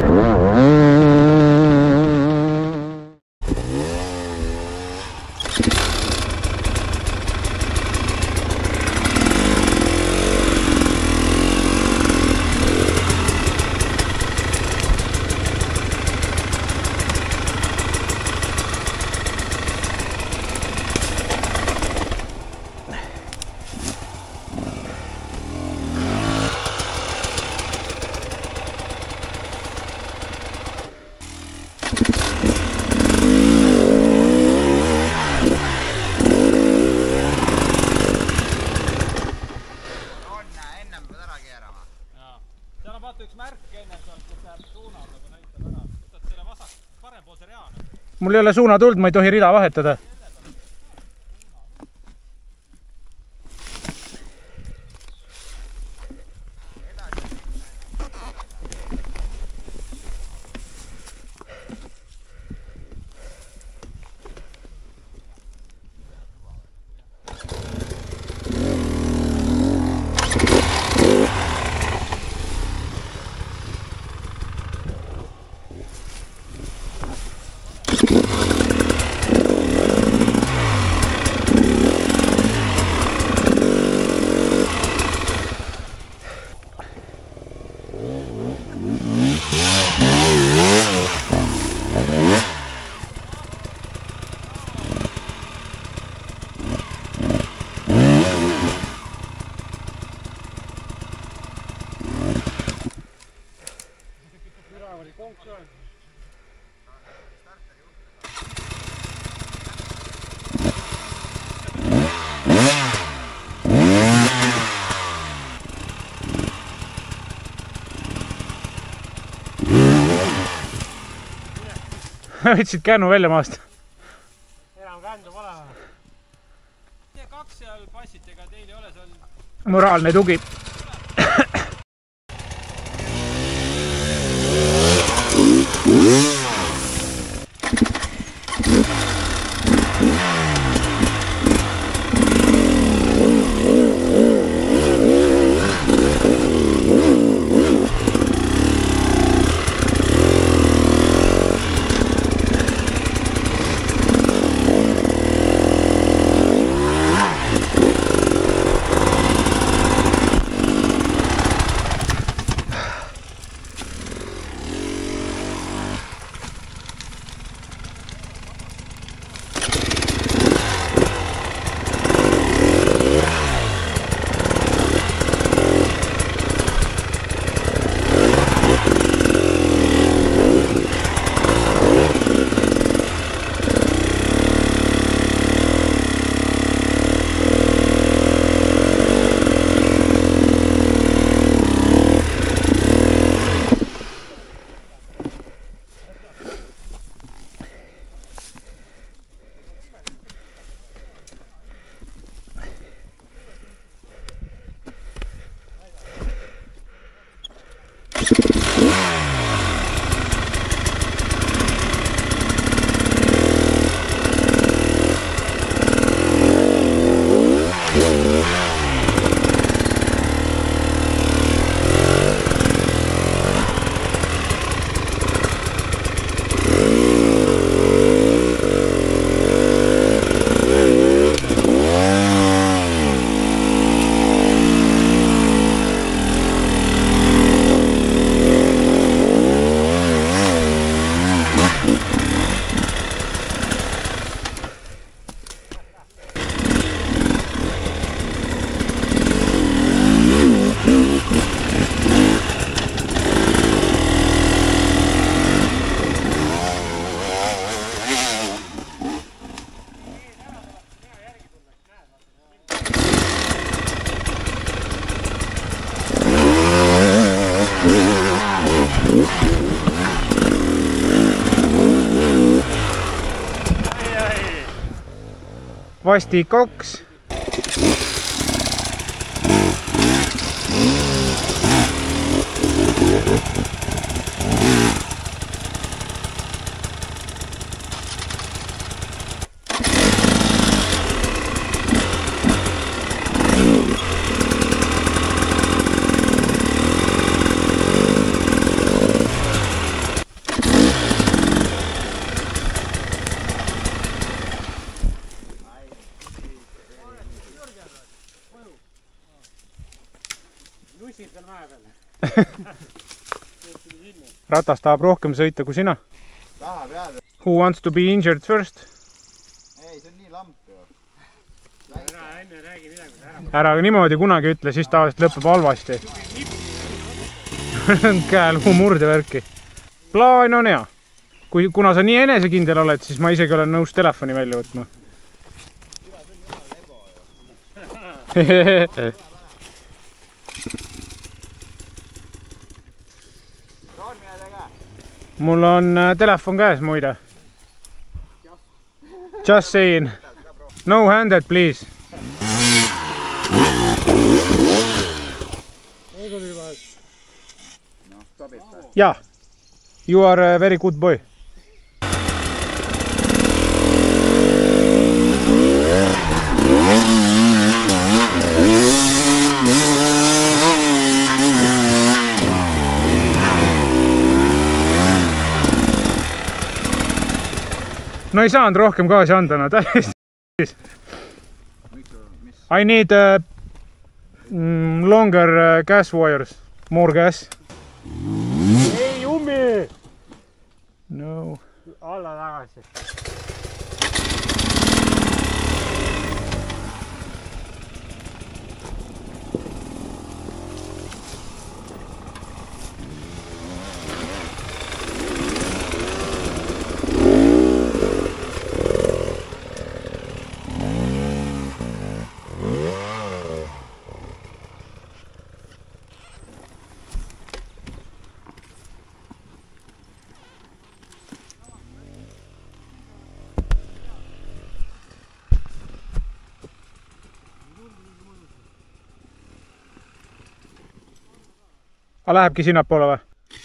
Mul ei ole suunatuld, ma ei tohi rida vahetada. Võtsid kännu välja maast. Enam kändu pole. Te kaks seal passite, ega teil ei ole seal... Moraalne tugi. Vastik oks. Ratas tahab rohkem sõita kui sina. Tahab jääda. Who wants to be injured first? Ei, see on nii lamp ju. Ära enne räägi midagi. Ära niimoodi kunagi ütle, siis tavaliselt lõpeb halvasti. Käeluu murdevärki. Plaan on hea. Kuna sa nii enesekindel oled, siis ma isegi olen nõus telefoni välja võtma. Mul on telefon käes muide. Just saying. No handed, please. Yeah. You are a very good boy. No ei saanud rohkem gaasi anda, no täiesti. I need longer gas wires, more gas. Ei ummi! No. Alla tagasi. Lähebki sinnapoole või?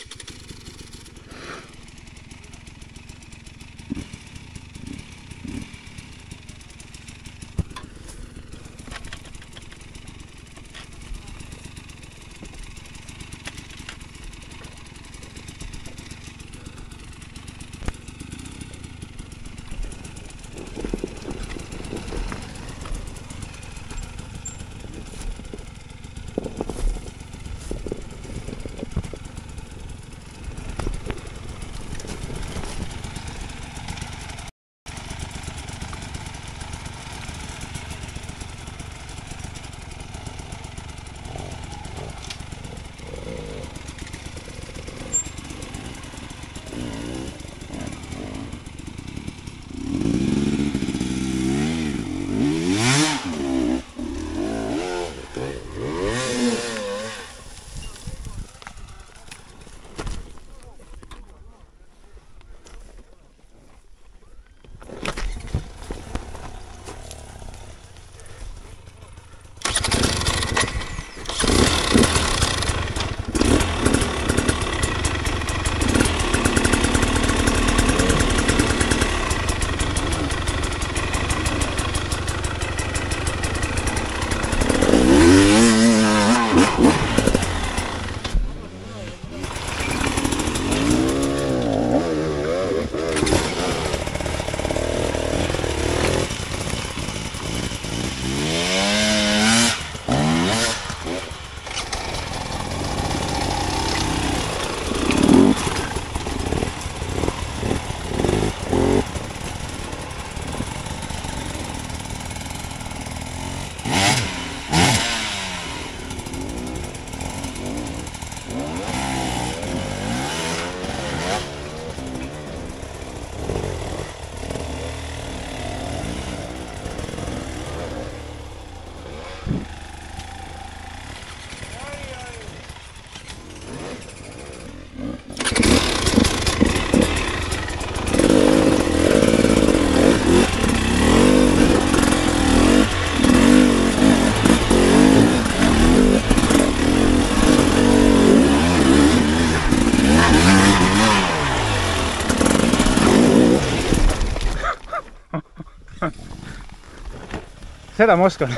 Seda ma oskan.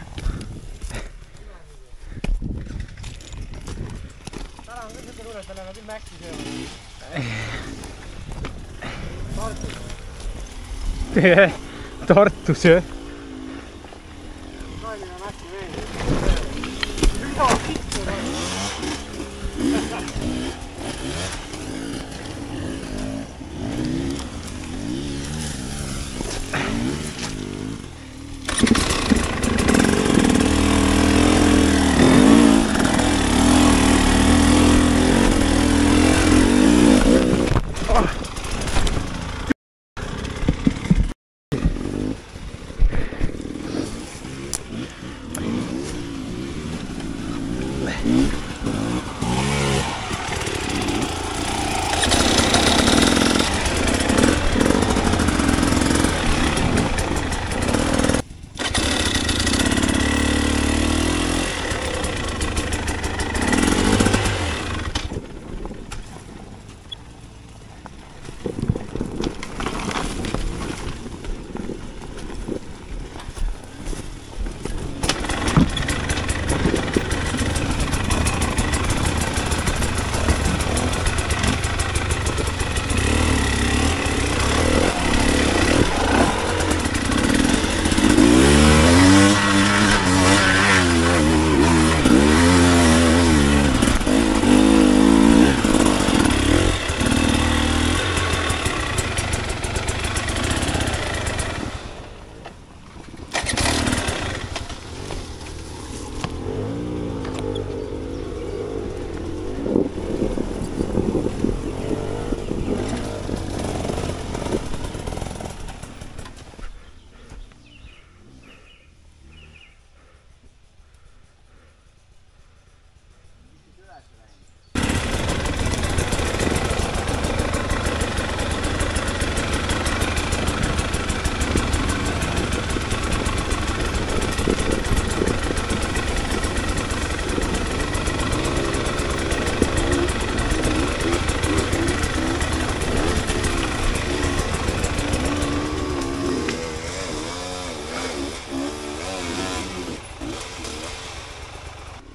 Täna on küll tunne, et me läheme küll Mäkki sööma. Tartus, jah. Tallinna Mäkki veel. Mida kittu on?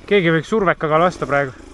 keegi võiks survekaga lasta praegu.